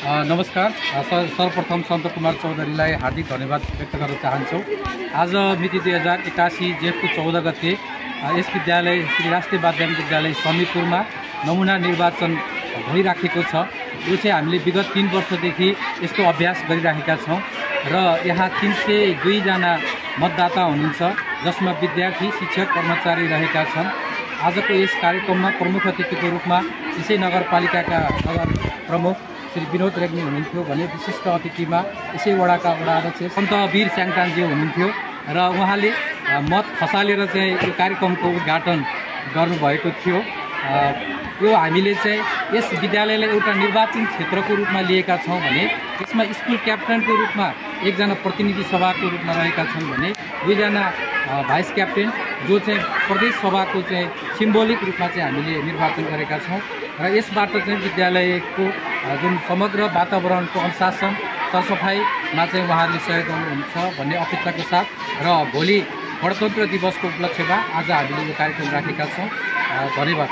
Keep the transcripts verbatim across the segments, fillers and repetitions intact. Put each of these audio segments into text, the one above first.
नमस्कार। सर्वप्रथम सन्त कुमार चौधरीलाई हार्दिक धन्यवाद व्यक्त गर्न चाहन्छौँ। आज मिति दुई हजार एकासी जेठको चौध गते यस विद्यालय श्री राष्ट्रिय माध्यमिक विद्यालय समीपुरमा नमुना निर्वाचन भइराखेको छ। यो चाहिँ हामीले विगत तीन वर्षदेखि यस्तो अभ्यास गरिराखेका छौँ र यहाँ तीन सय दुईजना मतदाता हुनुहुन्छ, जसमा विद्यार्थी, शिक्षक, कर्मचारी रहेका छन्। आजको यस कार्यक्रममा प्रमुख अतिथिको रूपमा यसै नगरपालिकाका नगर प्रमुख श्री विनोद रेग्मी हुनुहुन्थ्यो भने विशिष्ट अतिथिमा यसै वडाका वडा अध्यक्ष सन्त वीर स्याङतानजी हुनुहुन्थ्यो र उहाँले मत खसालेर चाहिँ यो कार्यक्रमको उद्घाटन गर्नुभएको थियो। यो हामीले चाहिँ यस विद्यालयलाई एउटा निर्वाचन क्षेत्रको रूपमा लिएका छौँ भने यसमा स्कुल क्याप्टनको रूपमा एकजना प्रतिनिधि सभाको रूपमा रहेका छन् भने दुईजना भाइस क्याप्टेन जो चाहिँ प्रदेश सभाको चाहिँ सिम्बोलिक रूपमा चाहिँ हामीले निर्वाचन गरेका छौँ र यसबाट चाहिँ विद्यालयको जुन समग्र वातावरणको अनुशासन सरसफाइमा चाहिँ उहाँहरूले सहयोग गर्नुहुन्छ भन्ने अपेक्षाको साथ र भोलि गणतन्त्र दिवसको उपलक्ष्यमा आज हामीले यो कार्यक्रम राखेका छौँ। धन्यवाद।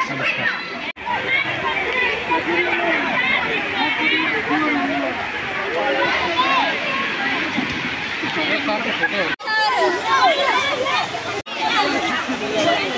नमस्कार।